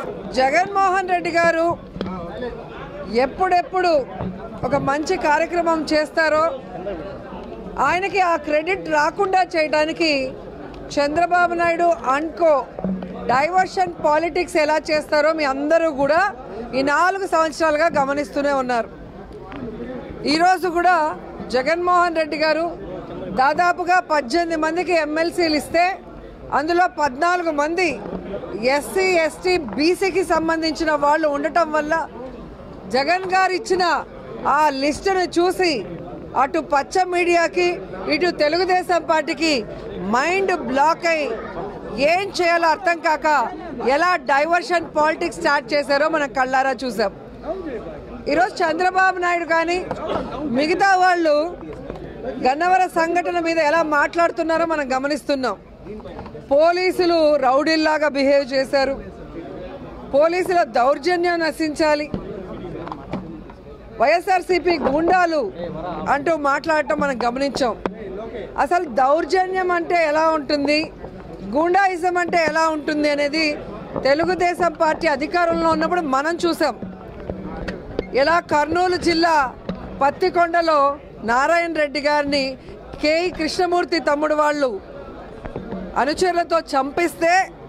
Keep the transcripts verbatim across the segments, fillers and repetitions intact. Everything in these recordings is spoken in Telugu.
జగన్మోహన్ రెడ్డి గారు ఎప్పుడెప్పుడు ఒక మంచి కార్యక్రమం చేస్తారో ఆయనకి ఆ క్రెడిట్ రాకుండా చేయడానికి Chandrababu Naidu and co diversion politics ఎలా చేస్తారో మీ అందరూ కూడా ఈ నాలుగు సంవత్సరాలుగా గమనిస్తూనే ఉన్నారు. ఈరోజు కూడా జగన్మోహన్ రెడ్డి గారు దాదాపుగా పద్దెనిమిది మందికి ఎమ్మెల్సీలు ఇస్తే అందులో పద్నాలుగు మంది ఎస్సీ ఎస్టీ బీసీకి సంబంధించిన వాళ్ళు ఉండటం వల్ల జగన్ గారు ఇచ్చిన ఆ లిస్టును చూసి అటు పచ్చ మీడియాకి ఇటు తెలుగుదేశం పార్టీకి మైండ్ బ్లాక్ అయి ఏం చేయాలో అర్థం కాక ఎలా డైవర్షన్ పాలిటిక్స్ స్టార్ట్ చేశారో మనం కళ్ళారా చూసాం. ఈరోజు చంద్రబాబు నాయుడు కానీ మిగతా వాళ్ళు గన్నవరం సంఘటన మీద ఎలా మాట్లాడుతున్నారో మనం గమనిస్తున్నాం. పోలీసులు రౌడీల్లాగా బిహేవ్ చేశారు, పోలీసుల దౌర్జన్యం నశించాలి, వైఎస్ఆర్సీపీ గుండాలు అంటూ మాట్లాడటం మనం గమనించాం. అసలు దౌర్జన్యం అంటే ఎలా ఉంటుంది, గుండాయిజం అంటే ఎలా ఉంటుంది అనేది తెలుగుదేశం పార్టీ అధికారంలో ఉన్నప్పుడు మనం చూసాం. ఎలా కర్నూలు జిల్లా పత్తికొండలో నారాయణ రెడ్డి గారిని కేఈ కృష్ణమూర్తి తమ్ముడు వాళ్ళు అనుచరులతో చంపిస్తే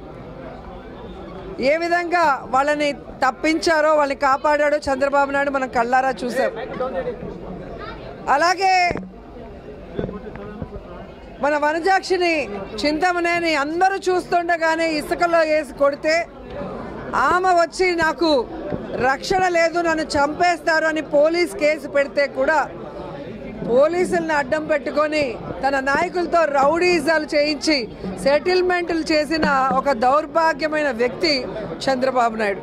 ఏ విధంగా వాళ్ళని తప్పించారో వాళ్ళని కాపాడాడో చంద్రబాబు నాయుడు మనం కళ్ళారా చూసాం. అలాగే మన వనజాక్షిని చింతమనేని అందరూ చూస్తుండగానే ఇసుకలో వేసి కొడితే ఆమె వచ్చి నాకు రక్షణ లేదు నన్ను చంపేస్తారు అని పోలీస్ కేసు పెడితే కూడా పోలీసులను అడ్డం పెట్టుకొని తన నాయకులతో రౌడీజాలు చేయించి సెటిల్మెంట్లు చేసిన ఒక దౌర్భాగ్యమైన వ్యక్తి చంద్రబాబు నాయుడు.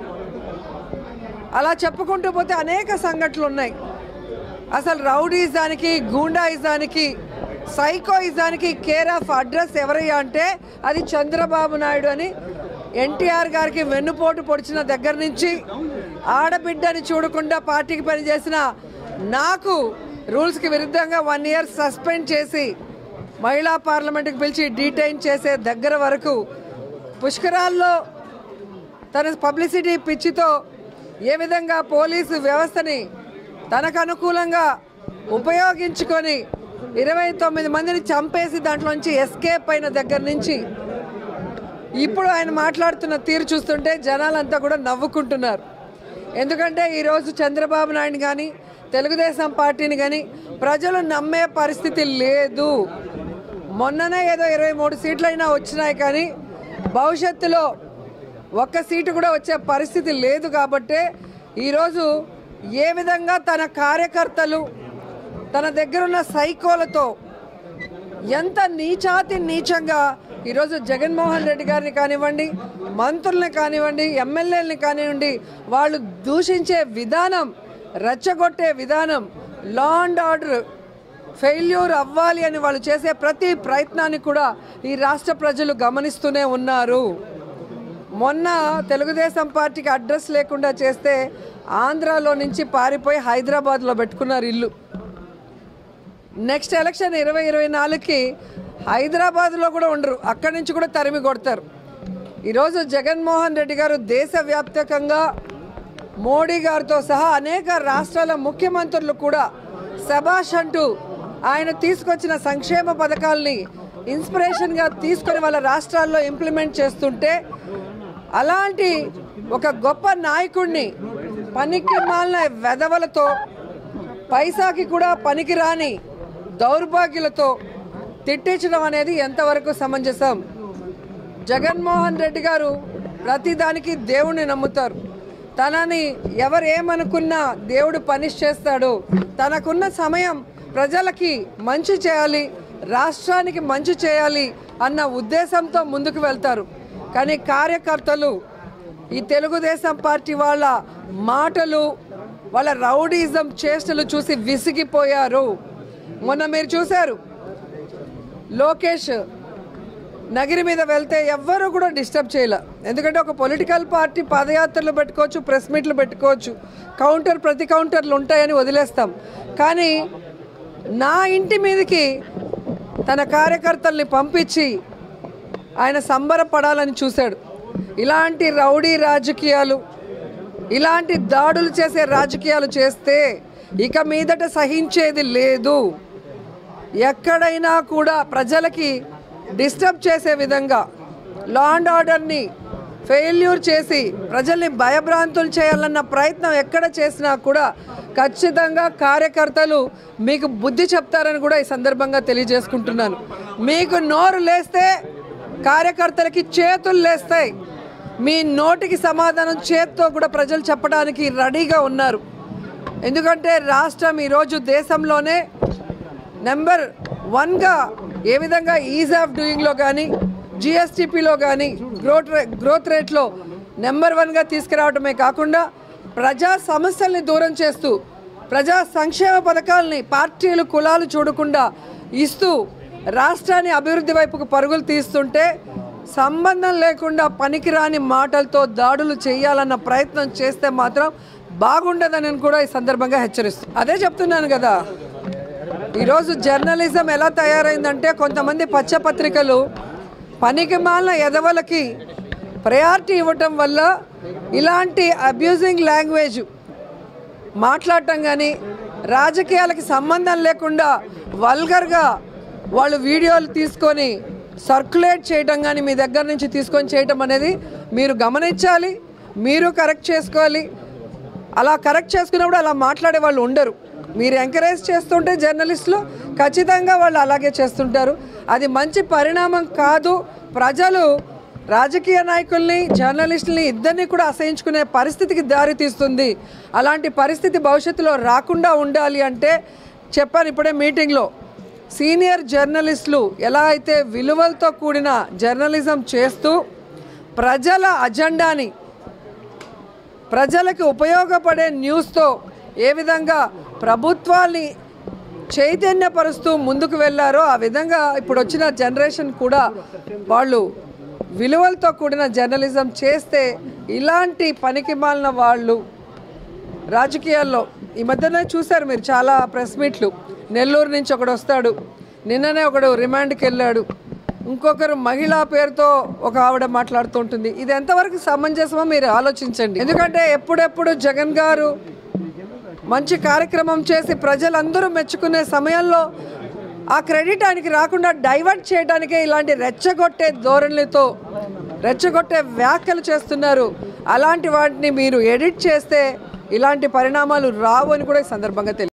అలా చెప్పుకుంటూ పోతే అనేక సంఘటనలు ఉన్నాయి. అసలు రౌడీజానికి గూండాయిజానికి సైకోయిజానికి కేర్ ఆఫ్ అడ్రస్ ఎవరయ్యా అంటే అది చంద్రబాబు నాయుడు అని ఎన్టీఆర్ గారికి వెన్నుపోటు పొడిచిన దగ్గర నుంచి ఆడబిడ్డని చూడకుండా పార్టీకి పనిచేసిన నాకు రూల్స్కి విరుద్ధంగా వన్ ఇయర్ సస్పెండ్ చేసి మహిళా పార్లమెంట్కి పిలిచి డీటైన్ చేసే దగ్గర వరకు పుష్కరాల్లో తన పబ్లిసిటీ పిచ్చితో ఏ విధంగా పోలీసు వ్యవస్థని తనకు అనుకూలంగా ఉపయోగించుకొని ఇరవై తొమ్మిది మందిని చంపేసి దాంట్లోంచి ఎస్కేప్ అయిన దగ్గర నుంచి ఇప్పుడు ఆయన మాట్లాడుతున్న తీరు చూస్తుంటే జనాలంతా కూడా నవ్వుకుంటున్నారు. ఎందుకంటే ఈరోజు చంద్రబాబు నాయుడు కానీ తెలుగుదేశం పార్టీని కానీ ప్రజలు నమ్మే పరిస్థితి లేదు. మొన్ననే ఏదో ఇరవై మూడు సీట్లైనా వచ్చినాయి కానీ భవిష్యత్తులో ఒక్క సీటు కూడా వచ్చే పరిస్థితి లేదు. కాబట్టి ఈరోజు ఏ విధంగా తన కార్యకర్తలు తన దగ్గరున్న సైకోలతో ఎంత నీచాతి నీచంగా ఈరోజు జగన్మోహన్ రెడ్డి గారిని కానివ్వండి, మంత్రుల్ని కానివ్వండి, ఎమ్మెల్యేలని కానివ్వండి, వాళ్ళు దూషించే విధానం, రెచ్చగొట్టే విధానం, లా అండ్ ఆర్డర్ ఫెయిల్యూర్ అవ్వాలి అని వాళ్ళు చేసే ప్రతి ప్రయత్నాన్ని కూడా ఈ రాష్ట్ర ప్రజలు గమనిస్తూనే ఉన్నారు. మొన్న తెలుగుదేశం పార్టీకి అడ్రస్ లేకుండా చేస్తే ఆంధ్రాలో నుంచి పారిపోయి హైదరాబాద్లో పెట్టుకున్నారు ఇల్లు. నెక్స్ట్ ఎలక్షన్ ఇరవై ఇరవై నాలుగుకి హైదరాబాద్లో కూడా ఉండరు, అక్కడి నుంచి కూడా తరిమి కొడతారు. ఈరోజు జగన్మోహన్ రెడ్డి గారు దేశవ్యాప్తంగా మోడీ గారితో సహా అనేక రాష్ట్రాల ముఖ్యమంత్రులు కూడా శభాష్ అంటూ ఆయన తీసుకొచ్చిన సంక్షేమ పథకాలని ఇన్స్పిరేషన్గా తీసుకొని వాళ్ళ రాష్ట్రాల్లో ఇంప్లిమెంట్ చేస్తుంటే అలాంటి ఒక గొప్ప నాయకుడిని పనికి మాలిన వెధవలతో, పైసాకి కూడా పనికిరాని దౌర్భాగ్యులతో తిట్టించడం అనేది ఎంతవరకు సమంజసం? జగన్మోహన్ రెడ్డి గారు ప్రతిదానికి దేవుణ్ణి నమ్ముతారు. తనని ఎవరు ఏమనుకున్నా దేవుడు పనిష్ చేస్తాడు. తనకున్న సమయం ప్రజలకి మంచి చేయాలి, రాష్ట్రానికి మంచి చేయాలి అన్న ఉద్దేశంతో ముందుకు వెళ్తారు. కానీ కార్యకర్తలు ఈ తెలుగుదేశం పార్టీ వాళ్ళ మాటలు, వాళ్ళ రౌడీజం చేష్టలు చూసి విసిగిపోయారు. మొన్న మీరు చూశారు, లోకేష్ నగిరి మీద వెళ్తే ఎవ్వరూ కూడా డిస్టర్బ్ చేయలే. ఎందుకంటే ఒక పొలిటికల్ పార్టీ పాదయాత్రలు పెట్టుకోవచ్చు, ప్రెస్ మీట్లు పెట్టుకోవచ్చు, కౌంటర్ ప్రతి కౌంటర్లు ఉంటాయని వదిలేస్తాం. కానీ నా ఇంటి మీదకి తన కార్యకర్తల్ని పంపించి ఆయన సంబరపడాలని చూశాడు. ఇలాంటి రౌడీ రాజకీయాలు, ఇలాంటి దాడులు చేసే రాజకీయాలు చేస్తే ఇక మీదట సహించేది లేదు. ఎక్కడైనా కూడా ప్రజలకి డిస్టర్బ్ చేసే విధంగా, లా అండ్ ఆర్డర్ని ఫెయిల్యూర్ చేసి ప్రజల్ని భయభ్రాంతులు చేయాలన్న ప్రయత్నం ఎక్కడ చేసినా కూడా ఖచ్చితంగా కార్యకర్తలు మీకు బుద్ధి చెప్తారని కూడా ఈ సందర్భంగా తెలియజేసుకుంటున్నాను. మీకు నోరు లేస్తే కార్యకర్తలకి చేతులు లేస్తాయి. మీ నోటికి సమాధానం చేత్తో కూడా ప్రజలు చెప్పడానికి రెడీగా ఉన్నారు. ఎందుకంటే రాష్ట్రం ఈరోజు దేశంలోనే నెంబర్ వన్గా ఏ విధంగా ఈజ్ ఆఫ్ డూయింగ్లో కానీ, జిఎస్టిపిలో కానీ గ్రోత్ రే గ్రోత్ రేట్లో నెంబర్ వన్గా తీసుకురావడమే కాకుండా ప్రజా సమస్యల్ని దూరం చేస్తూ, ప్రజా సంక్షేమ పథకాలని పార్టీలు కులాలు చూడకుండా ఇస్తూ రాష్ట్రాన్ని అభివృద్ధి వైపుకు పరుగులు తీస్తుంటే సంబంధం లేకుండా పనికిరాని మాటలతో దాడులు చేయాలన్న ప్రయత్నం చేస్తే మాత్రం బాగుండదని కూడా ఈ సందర్భంగా హెచ్చరిస్తుంది. అదే చెప్తున్నాను కదా, ఈరోజు జర్నలిజం ఎలా తయారైందంటే కొంతమంది పచ్చపత్రికలు పనికి మాలిన ఎదవలకి ప్రయారిటీ ఇవ్వటం వల్ల ఇలాంటి అబ్యూజింగ్ లాంగ్వేజ్ మాట్లాడటం కానీ, రాజకీయాలకి సంబంధం లేకుండా వల్గర్గా వాళ్ళు వీడియోలు తీసుకొని సర్క్యులేట్ చేయడం కానీ మీ దగ్గర నుంచి తీసుకొని చేయటం అనేది మీరు గమనించాలి, మీరు కరెక్ట్ చేసుకోవాలి. అలా కరెక్ట్ చేసుకున్నప్పుడు అలా మాట్లాడే వాళ్ళు ఉండరు. మీరు ఎంకరేజ్ చేస్తుంటే జర్నలిస్టులు ఖచ్చితంగా వాళ్ళు అలాగే చేస్తుంటారు. అది మంచి పరిణామం కాదు. ప్రజలు రాజకీయ నాయకుల్ని, జర్నలిస్టుల్ని ఇద్దరిని కూడా అసహించుకునే పరిస్థితికి దారి తీస్తుంది. అలాంటి పరిస్థితి భవిష్యత్తులో రాకుండా ఉండాలి అంటే చెప్పాను ఇప్పుడే మీటింగ్లో, సీనియర్ జర్నలిస్టులు ఎలా అయితే విలువలతో కూడిన జర్నలిజం చేస్తూ ప్రజల అజెండాని, ప్రజలకు ఉపయోగపడే న్యూస్తో ఏ విధంగా ప్రభుత్వాన్ని చైతన్యపరుస్తూ ముందుకు వెళ్ళారో ఆ విధంగా ఇప్పుడు వచ్చిన జనరేషన్ కూడా వాళ్ళు విలువలతో కూడిన జర్నలిజం చేస్తే ఇలాంటి పనికి మాలిన వాళ్ళు రాజకీయాల్లో ఈ మధ్యనే చూశారు మీరు చాలా ప్రెస్ మీట్లు. నెల్లూరు నుంచి ఒకడు వస్తాడు, నిన్ననే ఒకడు రిమాండ్కి వెళ్ళాడు, ఇంకొకరు మహిళా పేరుతో ఒక ఆవిడ మాట్లాడుతుంటుంది. ఇది ఎంతవరకు సమంజసమో మీరు ఆలోచించండి. ఎందుకంటే ఎప్పుడెప్పుడు జగన్ గారు మంచి కార్యక్రమం చేసి ప్రజలందరూ మెచ్చుకునే సమయంలో ఆ క్రెడిట్ ఆయనకి రాకుండా డైవర్ట్ చేయడానికే ఇలాంటి రెచ్చగొట్టే ధోరణులతో రెచ్చగొట్టే వ్యాఖ్యలు చేస్తున్నారు. అలాంటి వాటిని మీరు ఎడిట్ చేస్తే ఇలాంటి పరిణామాలు రావు అని కూడా ఈ సందర్భంగా తెలియదు.